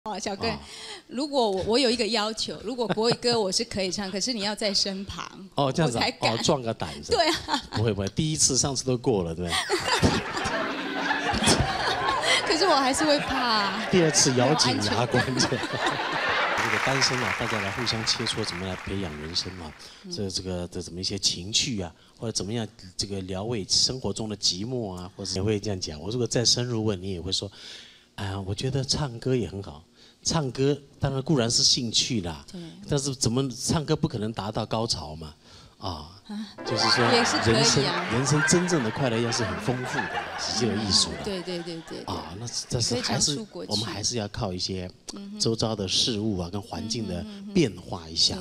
哦，小哥，如果我有一个要求，如果国语歌我是可以唱，可是你要在身旁， 哦，这样子我才敢。 哦，壮个胆子。 对啊。 不会不会，第一次、上次都过了，对不对？ 可是我还是会怕。 第二次咬紧牙关着。这个单身啊，大家来互相切磋，怎么来培养人生啊？这个的怎么一些情趣啊，或者怎么样这个疗慰生活中的寂寞啊，或者也会这样讲。我如果再深入问你，也会说，我觉得唱歌也很好。唱歌当然固然是兴趣啦，但是怎么唱歌不可能达到高潮嘛？就是说人生真正的快乐要是很丰富的，是有艺术的。 对。 那但是我们还是要靠一些周遭的事物啊跟环境的变化一下。